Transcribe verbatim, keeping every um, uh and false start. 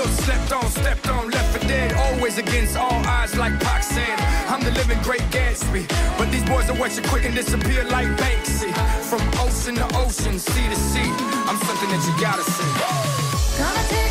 look, slept on, stepped on, left for dead. Always against all odds, like Pac said. I'm the living great Gatsby, but these boys will wet you quick and disappear like Banksy. From ocean to ocean, sea to sea, I'm something that you gotta see. Gonna take